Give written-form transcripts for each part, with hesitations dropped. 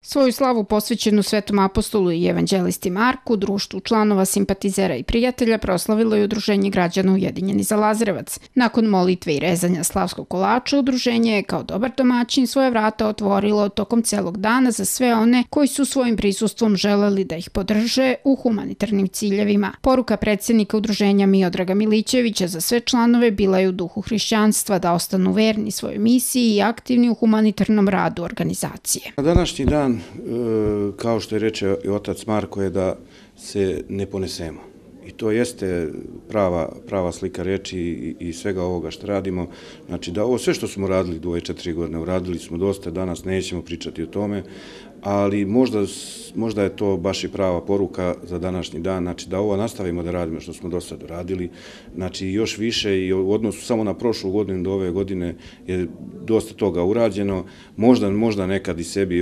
Svoju slavu posvećenu Svetom apostolu i evanđelisti Marku, društvu članova, simpatizera i prijatelja proslavilo je Udruženje građana Ujedinjeni za Lazarevac. Nakon molitve i rezanja slavskog kolača, udruženje je kao dobar domaćin svoje vrata otvorilo tokom celog dana za sve one koji su svojim prisustvom želeli da ih podrže u humanitarnim ciljevima. Poruka predsjednika udruženja Miodraga Milićevića za sve članove bila je u duhu hrišćanstva da ostanu verni svojoj misiji i aktivni u humanitarnom radu organizacije. Današnji dan, kao što je reče i otac Marko, je da se ne ponesemo. I to jeste prava slika reči i svega ovoga što radimo. Znači da ovo sve što smo radili u ove 4 godine, uradili smo dosta, danas nećemo pričati o tome, ali možda je to baš i prava poruka za današnji dan, znači da ovo nastavimo da radimo što smo do sada radili, znači još više i u odnosu samo na prošlu godinu do ove godine je dosta toga urađeno, možda nekad i sebi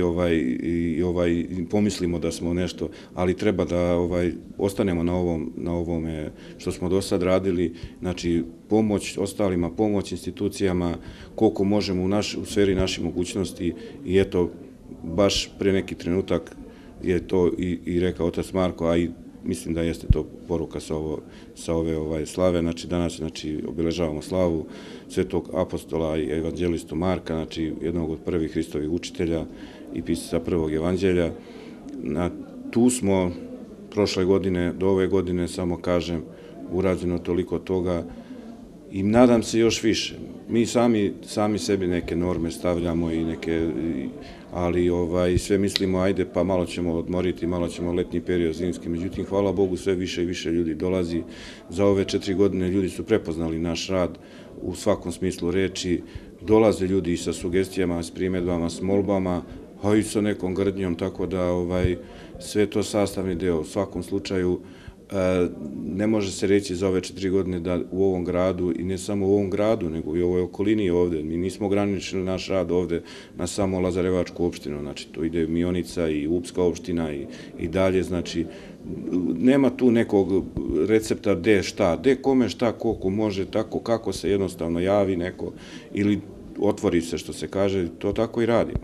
pomislimo da smo nešto, ali treba da ostanemo na ovome što smo do sada radili, znači pomoć ostalima, pomoć institucijama, koliko možemo u sferi naših mogućnosti i eto, baš pre neki trenutak je to i rekao otac Marko, a i mislim da jeste to poruka sa ove slave. Znači danas obeležavamo slavu Svetog apostola i evanđelistu Marka, znači jednog od prvih Hristovih učitelja i pisaca prvog evanđelja. Tu smo prošle godine do ove godine, samo kažem, urađeno toliko toga i nadam se još više. Mi sami sebi neke norme stavljamo i neke, ali sve mislimo ajde pa malo ćemo odmoriti, malo ćemo letnji period zimski, međutim hvala Bogu sve više i više ljudi dolazi. Za ove 4 godine ljudi su prepoznali naš rad u svakom smislu reči, dolaze ljudi i sa sugestijama, s primjedbama, s molbama, a i sa nekom grdnjom, tako da sve to sastavni deo. U svakom slučaju ne može se reći za ove 4 godine da u ovom gradu, i ne samo u ovom gradu, nego i u ovoj okolini ovde, mi nismo ograničili naš rad ovde na samo Lazarevačku opštinu, znači to ide Mionica i Upska opština i dalje, znači nema tu nekog recepta gde šta, gde kome šta, koliko može, tako kako se jednostavno javi neko ili otvori se što se kaže, to tako i radimo.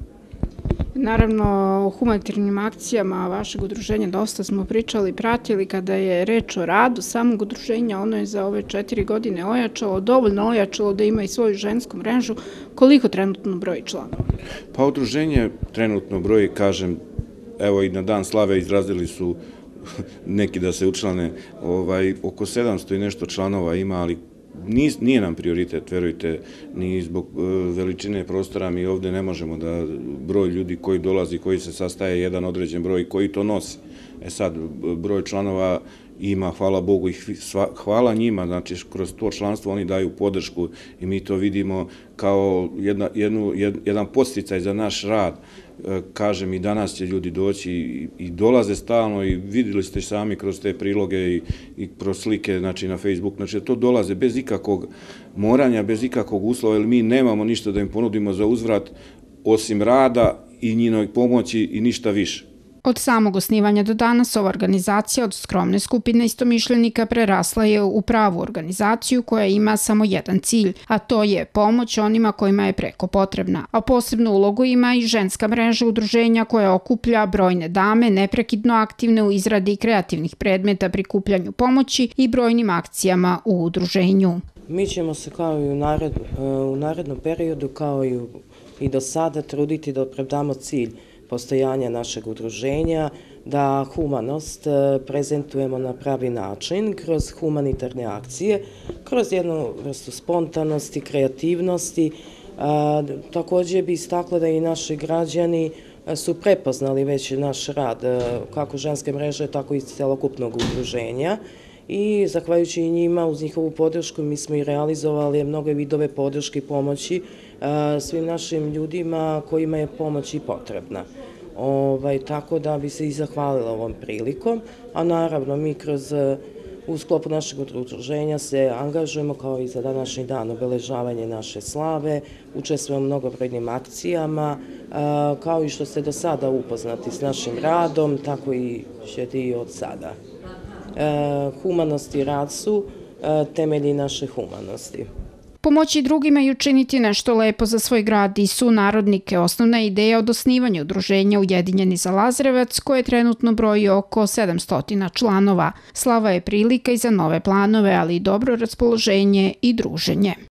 Naravno, o humanitarnim akcijama vašeg udruženja dosta smo pričali i pratili kada je reč o radu samog udruženja. Ono je za ove 4 godine dovoljno ojačalo da ima i svoju žensku mrežu. Koliko trenutno broji članova? Pa udruženje trenutno broji, kažem, evo i na dan slave izrazili su neki da se učlane, oko 700 i nešto članova ima, ali nije nam prioritet, verujte, ni zbog veličine prostora, mi ovde ne možemo da broj ljudi koji dolazi, koji se sastaje jedan određen broj, koji to nosi. Sad, broj članova ima, hvala Bogu, i hvala njima, znači kroz to članstvo oni daju podršku i mi to vidimo kao jedan podsticaj za naš rad. Kažem, i danas će ljudi doći i dolaze stalno i vidjeli ste sami kroz te priloge i kroz slike, znači na Facebook, znači to dolaze bez ikakvog moranja, bez ikakvog uslova, jer mi nemamo ništa da im ponudimo za uzvrat osim rada i njihovoj pomoći i ništa više. Od samog osnivanja do danas ova organizacija od skromne skupine istomišljenika prerasla je u pravu organizaciju koja ima samo jedan cilj, a to je pomoć onima kojima je preko potrebna. A posebnu ulogu ima i ženska mreža udruženja koja okuplja brojne dame neprekidno aktivne u izradi kreativnih predmeta, prikupljanju pomoći i brojnim akcijama u udruženju. Mi ćemo se kao i u narednom periodu, kao i do sada, truditi da opravdamo cilj postojanja našeg udruženja, da humanost prezentujemo na pravi način kroz humanitarne akcije, kroz jednu vrstu spontanosti, kreativnosti. Također bi istakla da i naši građani su prepoznali već naš rad, kako ženske mreže, tako i celokupnog udruženja. I zahvaljujući i njima, uz njihovu podršku, mi smo i realizovali mnoge vidove podrške i pomoći svim našim ljudima kojima je pomoć i potrebna. Tako da bi se i zahvalila ovom prilikom, a naravno mi u sklopu našeg udruženja se angažujemo kao i za današnji dan obeležavanje naše slave, učestvujemo u mnogobrojnim akcijama, kao i što ste do sada upoznati s našim radom, tako i ćete i od sada. Humanost i rad su temelji naše humanosti. Pomoći drugima i učiniti nešto lepo za svoj grad i sunarodnike osnovna je ideja od osnivanja udruženja Ujedinjeni za Lazarevac, koje trenutno broji oko 700 članova. Slava je prilika i za nove planove, ali i dobro raspoloženje i druženje.